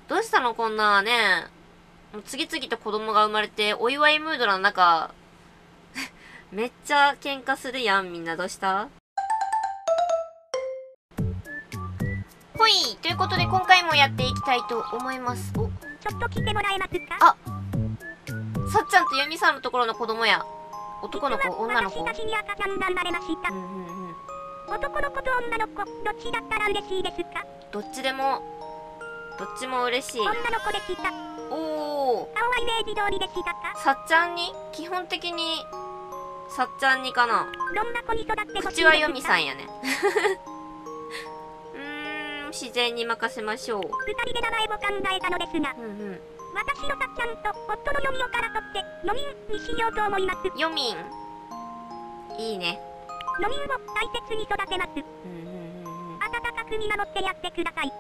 どうしたのこんなね。もう次々と子供が生まれて、お祝いムードの中、めっちゃ喧嘩するやん、みんな。どうした？ほい、ということで今回もやっていきたいと思います。お、 ちょっと来てもらえますか？ あ、さっちゃんとユミさんのところの子供や。男の子、女の子。 私たちに赤ちゃんが生まれました。男の子と女の子、どっちだったら嬉しいですか？ どっちでも、どっちも嬉しい。 女の子でした。 おー。 顔はイメージ通りでしたか？ さっちゃんに基本的に、さっちゃんにかな。 どんな子に育ってほしいですか？ 口はユミさんやね。自然に任せましょう。 二人で名前を考えたのですが、私のさっちゃんと夫のヨミオから取ってヨミンにしようと思います。 ヨミン。いいね。 ヨミンを大切に育てます。温かく見守ってやってください。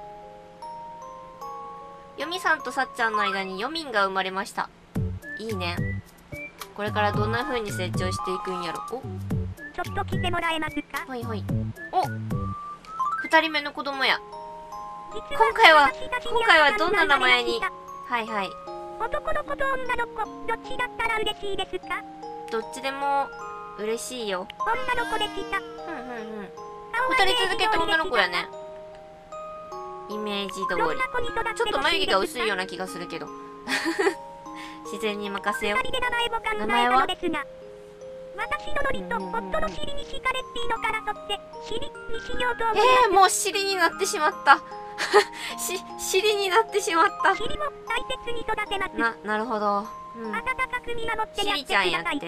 ヨミさんとさっちゃんの間にヨミンが生まれました。いいね。これからどんな風に成長していくんやろ。お、 ちょっと来てもらえますか？ ほいほい。お、二人目の子供や。 今今回はどんな名前に。はいはい。 男の子と女の子、どっちだったら嬉しいですか？ どっちでも嬉しいよ。 女の子でした。 二人続けて女の子やね。イメージ通り。ちょっと眉毛が薄いような気がするけど。自然に任せよう。名前は？ 私のノリと夫の尻に敷かれっていいのから取って尻にしようと思います。 もう尻になってしまった。尻になってしまった。 尻も大切に育てます。 なるほど。 温かく見守ってやってください。 尻ちゃんやって。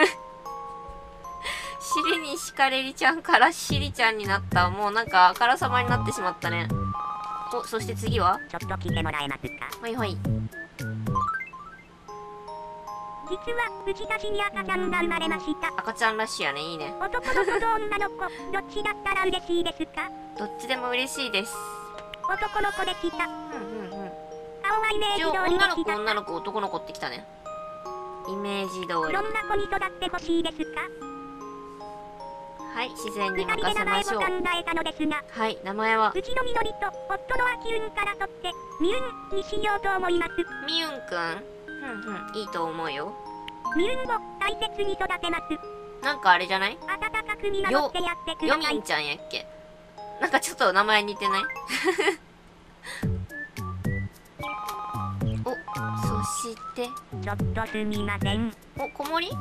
尻に敷かれりちゃんから尻ちゃんになった。もうなんかあからさまになってしまったね。お、そして次は？ ちょっと来てもらえますか？ ほいほい。 実は内出しに赤ちゃんが生まれました。 赤ちゃんらしいやね。いいね。 男の子と女の子、どっちだったら嬉しいですか？ どっちでも嬉しいです。 男の子でした。顔はイメージ通りでした。 女の子、男の子ってきたね。イメージ通り。 どんな子に育ってほしいですか？ はい、自然に任せましょう。はい、名前は？ うちの緑と夫の秋運から取ってミュンにしようと思います。 ミュンくん？いいと思うよ。 ミュンを大切に育てます。 なんかあれじゃない？ 温かく見守ってやってください。 ヨミンちゃんやっけ？なんかちょっと名前似てない？お、そして。 ちょっとすみません。 お、子守？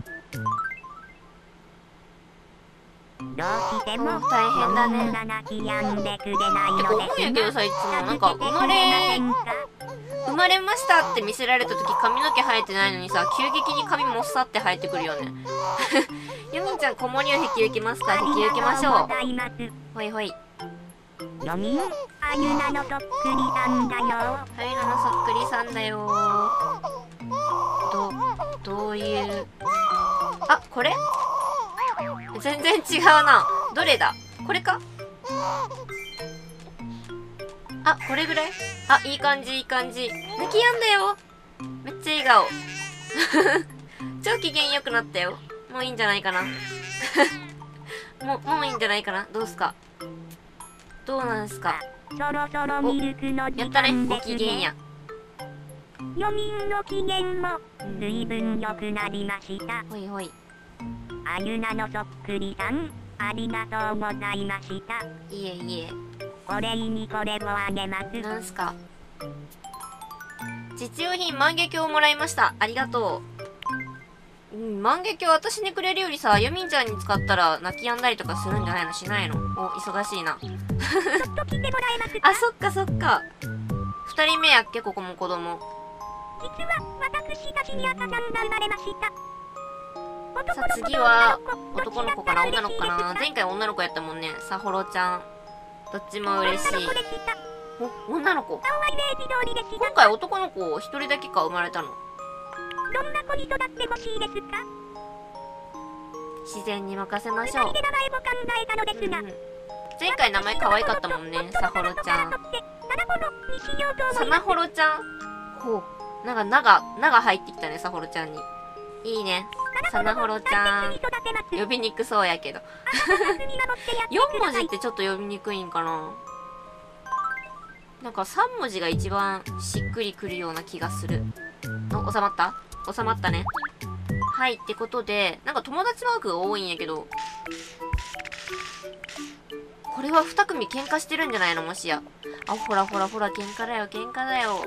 どうしても大変だね。 泣き止んでくれないのですが。 思うんやけどさ、いつもなんか生まれましたって見せられた時髪の毛生えてないのにさ、急激に髪もっさって生えてくるよね。ヨミンちゃん、子守を引き受けますか？引き受けましょう。ほいほい。 ヨミン、あゆなのそっくりさんだよ。 あゆなのそっくりさんだよ。どういう。あ、これ？全然違うな。どれだ？これか？あ、これぐらい？あ、いい感じ、いい感じ。泣き止んだよ。めっちゃ笑顔。超機嫌良くなったよ。もういいんじゃないかな。もういいんじゃないかな。どうすか？どうなんすか？ そろそろミルクの時間ですね。 やったね、ご機嫌や。 ヨミンの機嫌も随分良くなりました。 ほいほい。 あゆなのそっくりさん、ありがとうございました。 いえいえ。 お礼にこれをあげます。 なんすか？実用品万華鏡をもらいました。ありがとう。万華鏡私にくれるよりさ、ヨミンちゃんに使ったら泣き止んだりとかするんじゃないの？しないの？お、忙しいな。 ちょっと来てもらえますか？ あ、そっかそっか。二人目やっけ、ここも子供。 実は私たちに赤ちゃんが生まれました。 さあ次は男の子かな女の子かな。前回女の子やったもんね。さほろちゃん。どっちも嬉しい。お、女の子。今回男の子一人だけか生まれたの。 どんな子に育ってほしいですか？ 自然に任せましょう。前回名前可愛かったもんね。さほろちゃん。さなほろちゃん。ほう。なんか、なが入ってきたね、さほろちゃんに。いいね。さなほろちゃん。呼びにくそうやけど。4文字ってちょっと呼びにくいんかな。 なんか3文字が一番しっくりくるような気がする。お、収まった？収まったね。はい、ってことで、なんか友達マークが多いんやけど、これは2組喧嘩してるんじゃないの？もしや。あ、ほらほらほら、喧嘩だよ、喧嘩だよ。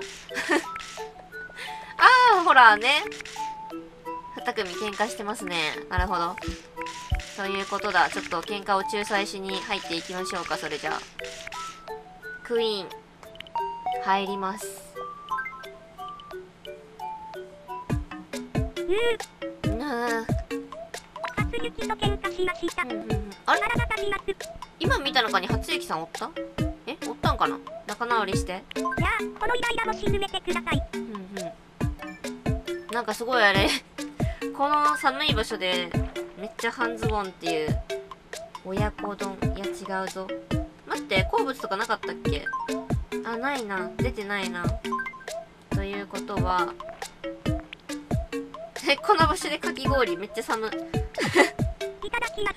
あー、ほらね。2組喧嘩してますね。なるほど。ということだ。ちょっと喧嘩を仲裁しに入っていきましょうか、それじゃあ。クイーン、入ります。 初雪と喧嘩しました。 あれ体が立ちます。 今見た中に初雪さんおった？え、おったんかな？仲直りして。 じゃあ、このイライラも沈めてください。 なんかすごいあれこの寒い場所でめっちゃ半ズボンっていう親子丼。いや違うぞ。待って、好物とかなかったっけ？あ、ないな。出てないな。ということはこの場所でかき氷めっちゃ寒いただきます。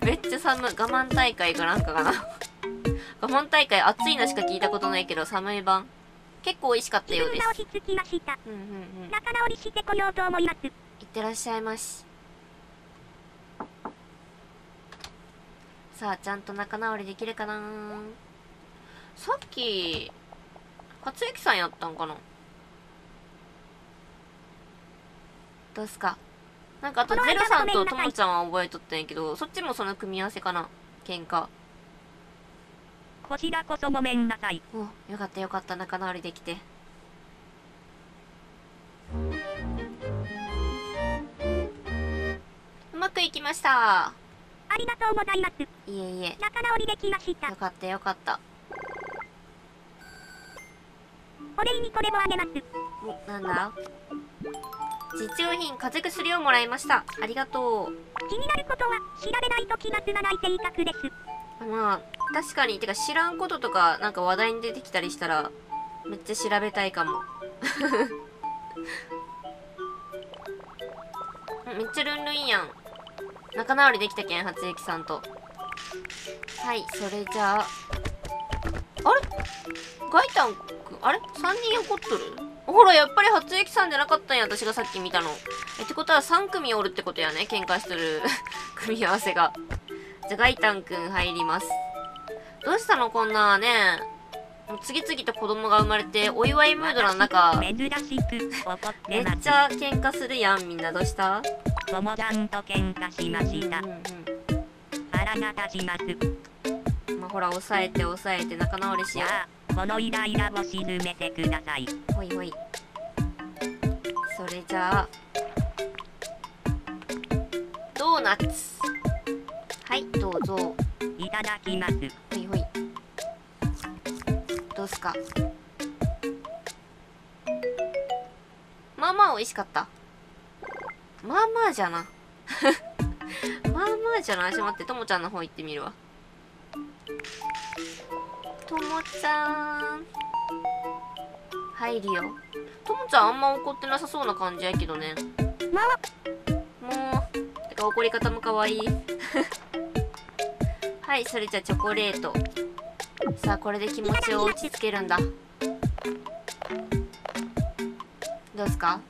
めっちゃ寒。我慢大会かなんかかな我慢大会暑いのしか聞いたことないけど寒い版結構美味しかったようです。 落ち着きました。仲直りしてこようと思います。 いってらっしゃいまし。さあちゃんと仲直りできるかな。さっき勝之さんやったんかな。どうすか。なんかあとゼロさんとともちゃんは覚えとったんやけど、そっちもその組み合わせかな。喧嘩。 こちらこそごめんなさい。 お、よかったよかった。仲直りできて。うまくいきました。 ありがとうございます。 いえいえ。 仲直りできました。 よかったよかった。 お礼にこれもあげます。 お、なんだ？実用品、風邪薬をもらいました。ありがとう。 気になることは調べないと気が済まない性格です。 まあ確かに。てか知らんこととかなんか話題に出てきたりしたらめっちゃ調べたいかもめっちゃルンルンやん。仲直りできたけん、初雪さんと。はい、それじゃああれガイタンくん、あれ ?3 人怒っとる？ほら、やっぱり初雪さんじゃなかったんや、私がさっき見たの。ってことは3組おるってことやね、喧嘩しとる組み合わせが。じゃあ、ガイタンくん入ります。どうしたのこんなね。もう次々と子供が生まれて、お祝いムードの中、めっちゃ喧嘩するやん、みんな。どうした？ ともちゃんと喧嘩しました。腹が立ちます。 まあ、ほら、抑えて抑えて仲直りしよう。 このイライラを沈めてください。 ほいほい。それじゃあドーナツ、はい、どうぞ。 いただきます。 ほいほい。どうすか。まあまあ美味しかった。まあまあじゃなまあまあじゃな。待って、ともちゃんの方行ってみるわ。ともちゃん入るよ。ともちゃんあんま怒ってなさそうな感じやけどね。もうてか怒り方もかわいいはい、それじゃあチョコレート。さあこれで気持ちを落ち着けるんだ。どうすか。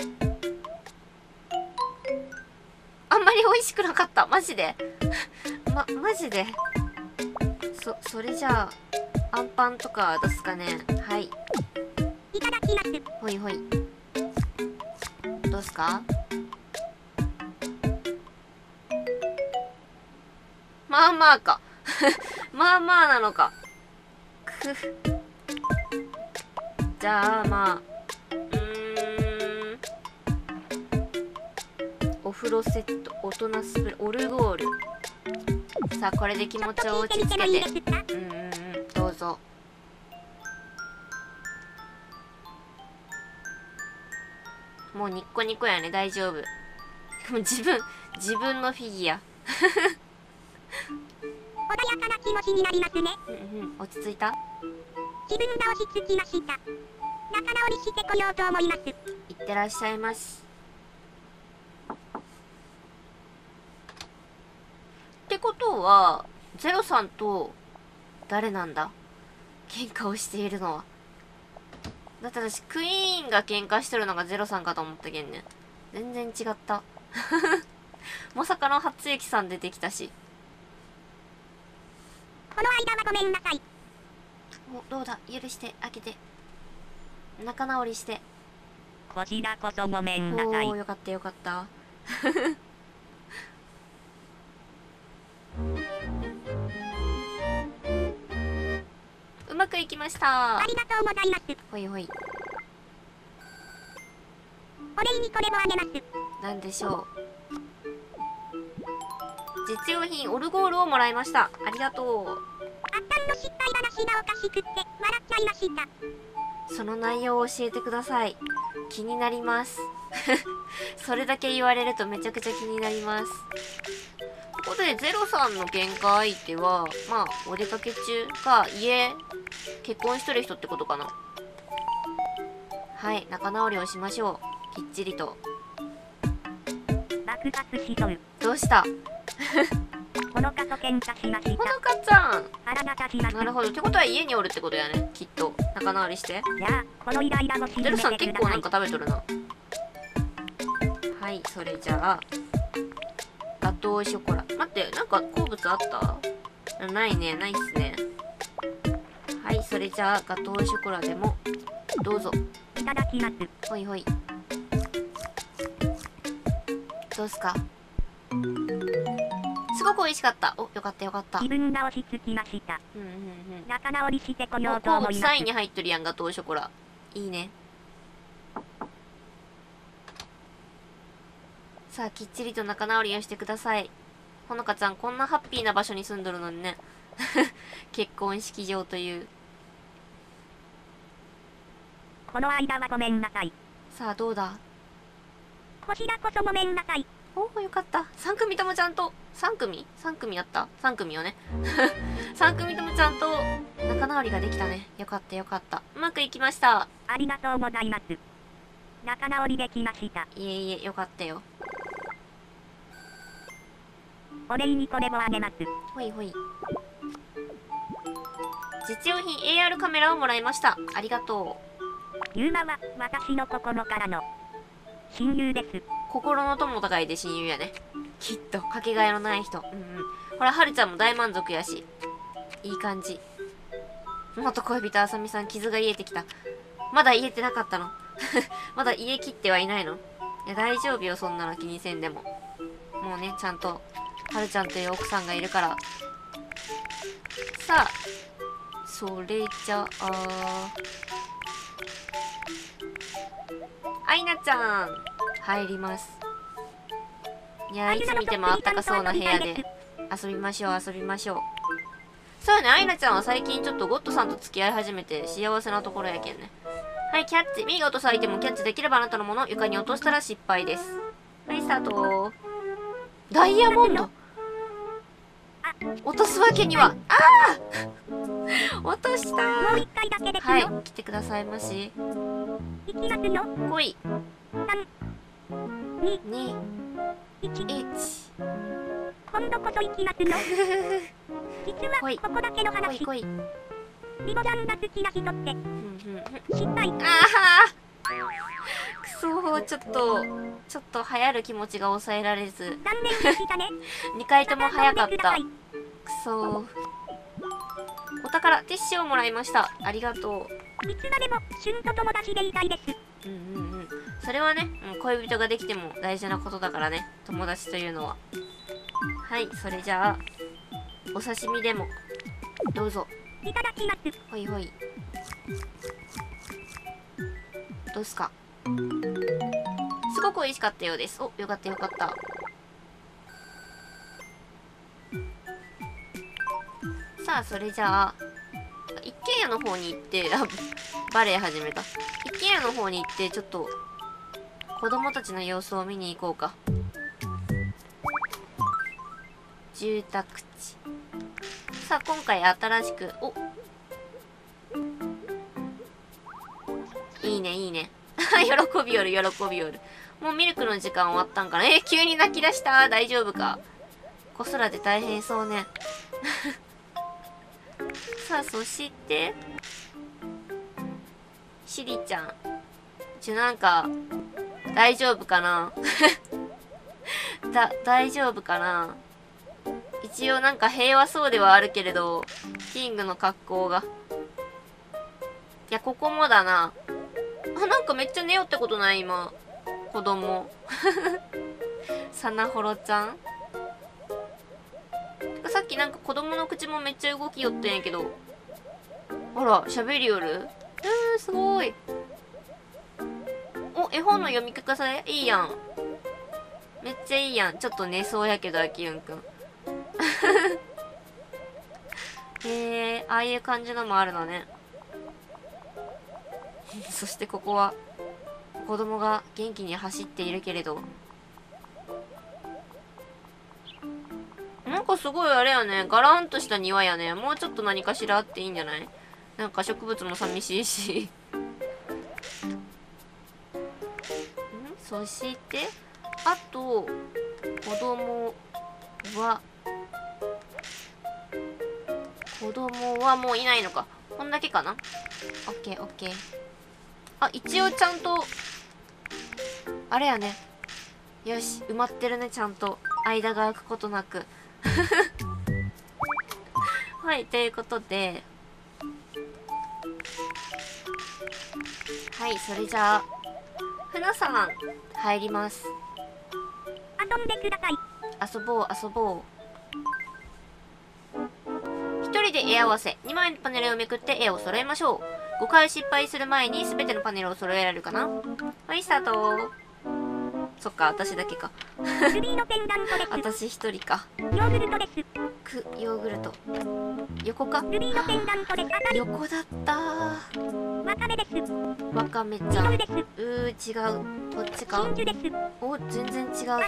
あんまり美味しくなかった。マジでマジで。それじゃあアンパンとかどうすかね。はい、 いただきます。 ほいほい。どうすか。まあまあかまあまあなのか。じゃあまあお風呂セット、大人スプレー、オルゴール。さあこれで気持ちを落ち着けて。どうぞ。もうニッコニコやね。大丈夫。もう自分のフィギュア穏やかな気持ちになりますね。 落ち着いた。 自分が落ち着きました。仲直りしてこようと思います。 いってらっしゃいまし。ってことはゼロさんと誰なんだ。 喧嘩をしているのは。だって私クイーンが喧嘩してるのがゼロさんかと思ったけんね。全然違った。まさかの初雪さん出てきたし。 この間はごめんなさい。 お、どうだ、許してあげて。仲直りして。 こちらこそごめんなさい。 おー、よかったよかった。うまくいきました。 ありがとうございます。 ほいほい。 お礼にこれもあげます。 なんでしょう。実用品オルゴールをもらいました。ありがとう。 あったんの失敗話がおかしくって笑っちゃいました。 その内容を教えてください。気になります。それだけ言われるとめちゃくちゃ気になります。ここでゼロさんの喧嘩相手は、まあ、お出かけ中か、結婚してる人ってことかな。はい、仲直りをしましょう。きっちりと。 爆発しとる。 どうしたほのかと喧嘩しましほた。 のかちゃん。 腹立たします。 なるほど。ってことは家におるってことやね。きっと。仲直りして。 じゃあ、このイライラを鎮ゼロさんめてください。 結構なんか食べとるな。はい、それじゃあ。ガトーショコラ。待って、なんか好物あった？ないね、ないっすね。はい、それじゃあガトーショコラでもどうぞ。 いただきます。 ほいほい。どうすか？すごく美味しかった。お、よかったよかった。 気分が落ち着きました。 うんうんうん。 仲直りしてこようと好思います物3位。に入っとるやん、ガトーショコラ。いいね。さあ、きっちりと仲直りをしてください。ほのかちゃん、こんなハッピーな場所に住んどるのにね。結婚式場という。 この間はごめんなさい。 さあ、どうだ？ こちらこそごめんなさい。 おお、よかった。3組ともちゃんと、3組やった ?3 組よね。3組ともちゃんと仲直りができたね。よかったよかった。うまくいきました。 ありがとうございます。仲直りできました。 いえいえ、よかったよ。 お礼にこれもあげます。 ほいほい。実用品 AR カメラをもらいました。ありがとう。 ユーマは私の心からの親友です。 心の友高いで親友やね。きっと、かけがえのない人。うんうん。ほら、はるちゃんも大満足やし。いい感じ。元恋人あさみさん、傷が癒えてきた。まだ癒えてなかったのまだ癒え切ってはいないの？いや、大丈夫よ、そんなの気にせんでも。もうね、ちゃんと、はるちゃんという奥さんがいるから。さあ、それじゃあ、アイナちゃん、入ります。いや、いつ見てもあったかそうな部屋で遊びましょう、遊びましょう。そうよね、アイナちゃんは最近ちょっとゴッドさんと付き合い始めて幸せなところやけんね。はい、キャッチ。ミーが落とすアイテムをキャッチできればあなたのものを床に落としたら失敗です。はい、スタート。ダイヤモンド。落とすわけには。ああ落としたもう一回だけですよ。 はい、来てくださいまし。 いきますよ。 来い。 3、2、 2、 1。 1。 今度こそ行きますの。実は来いここだけの来い話。 来い。 リボちゃんが好きな人ってふんふんふん。 失敗。 ああくそー、ちょっと流行る気持ちが抑えられず。 残念でしたね。 2回とも早かった。 また飲んくでくだそー。お宝、ティッシュをもらいました。ありがとさい。いつまでも旬と友達でいたいです。 う。うんうんうん。それはね、恋人ができても大事なことだからね。友達というのは。はい、それじゃあ、お刺身でも、どうぞ。 いただきます。 ほいほい。どうすか？すごく美味しかったようです。お、よかったよかった。さあ、それじゃあ、一軒家の方に行って、バレエ始めた。一軒家の方に行って、ちょっと、子供たちの様子を見に行こうか。住宅地。さあ、今回新しく、お、いいね、いいね。喜びよる、喜びよる。もうミルクの時間終わったんかな。急に泣き出した。大丈夫か。子育て大変そうね。ささあ、そしてシリちゃん、なんか大丈夫かな大丈夫かな。一応なんか平和そうではあるけれど、キングの格好が。いや、ここもだな。あ、なんかめっちゃ寝よってことない今。子供。サナホロちゃん。さっきなんか子供の口もめっちゃ動きよってんやけど。あら、喋りよる？すごい。お、絵本の読み聞かせいいやん。めっちゃいいやん。ちょっと寝そうやけど、あきゆんくん。ああいう感じのもあるのね。そしてここは、子供が元気に走っているけれど。なんかすごいあれやね。ガランとした庭やね。もうちょっと何かしらあっていいんじゃない？なんか植物も寂しいし。そして、あと、子供はもういないのか。こんだけかな？オッケーオッケー。あ、一応ちゃんと、あれやね。よし、埋まってるね、ちゃんと。間が空くことなく。はい、ということで。はい、それじゃあ、ふなさん、入ります。 遊んでください。 遊ぼう、遊ぼう。一人で絵合わせ。2枚のパネルをめくって絵を揃えましょう。5回失敗する前に全てのパネルを揃えられるかな？はい、スタート。そっか、私だけか。 ルビーのペンダントです。 私一人か。 ヨーグルトです。 ヨーグルト。横か。 ルビーのペンダントです。 横だったー。 わかめです。 わかめちゃん。 緑です。 違う。こっちか。 真珠です。 お、全然違うぞ。 わ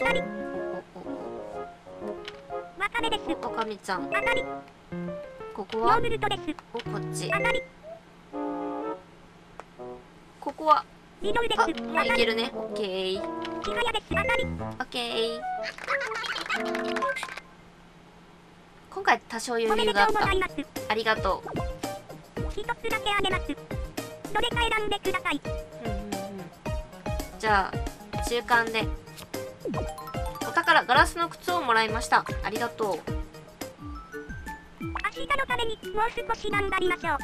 かめです。 わかめちゃん。 当たり。 ここはヨーグルトです。 お、こっち。 当たり。 ここは緑です。 あ、もういけるね。オッケー。 ちはやです。当たり。 オッケー。今回多少余おめ裕があったでとうござい。ます。 ありがとう。 一つだけあげます。どれか選んでください。 じゃあ中間で。お宝ガラスの靴をもらいました。ありがとう。 明日のためにもう少し頑張りましょう。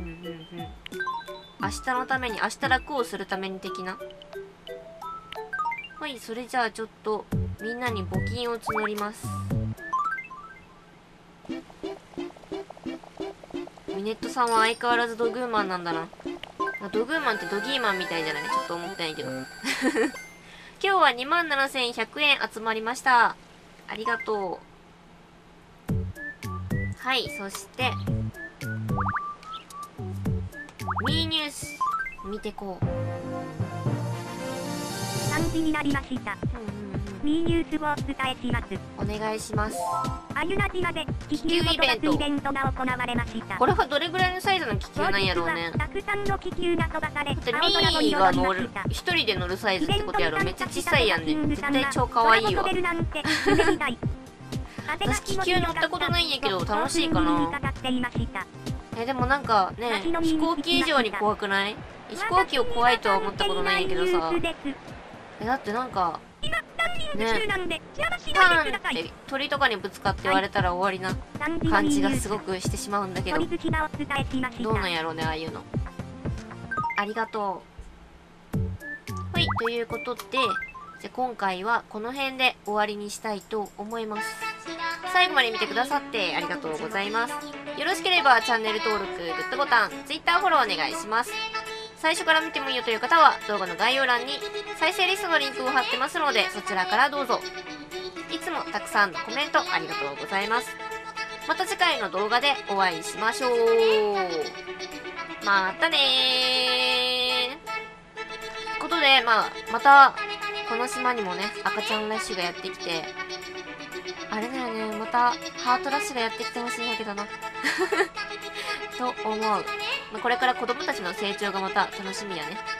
明日のために、明日楽をするために的な。はい、それじゃあちょっとみんなに募金を募ります。ミネットさんは相変わらずドグーマンなんだな。ドグーマンってドギーマンみたいじゃない？ちょっと思ったんやけど。今日は27,100円集まりました。ありがとう。はい、そしてミーニュース見てこう。 3時になりました。ミーニュースをお伝えします。 お願いします。 アユナ島で気球ごと出すイベントが行われました。 これはどれぐらいのサイズの気球なんやろうね。 たくさんの気球が飛ばされ、 だってミーが乗る、一人で乗るサイズってことやろ。めっちゃ小さいやんね。絶対超可愛いわ。私気球乗ったことないんやけど楽しいかな。でもなんかね、飛行機以上に怖くない？飛行機を怖いとは思ったことないんやけどさ。だってなんかね、パーンって鳥とかにぶつかって割れたら終わりな感じがすごくしてしまうんだけど、どうなんやろうね、ああいうの。ありがとう。はい、ということで、じゃ今回はこの辺で終わりにしたいと思います。最後まで見てくださってありがとうございます。よろしければチャンネル登録、グッドボタン、Twitter フォローお願いします。最初から見てもいいよという方は動画の概要欄に再生リストのリンクを貼ってますので、そちらからどうぞ。いつもたくさんのコメントありがとうございます。また次回の動画でお会いしましょう。またねー。ということで、またこの島にもね、赤ちゃんラッシュがやってきて、あれだよね、またハートラッシュがやってきてほしいんだけどな。と思う。これから子供たちの成長がまた楽しみやね。